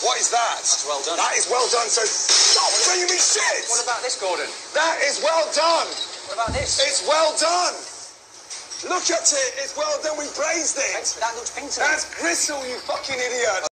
What is that? That's well done. That is well done, so stop bringing me shit! What about this, Gordon? That is well done! What about this? It's well done! Look at it, it's well done, we braised it! That looks pink to me. That's gristle, you fucking idiot!